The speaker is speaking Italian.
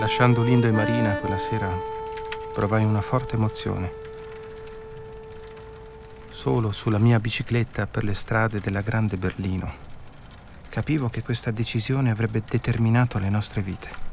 Lasciando Linda e Marina quella sera, provai una forte emozione. Solo sulla mia bicicletta per le strade della grande Berlino, capivo che questa decisione avrebbe determinato le nostre vite.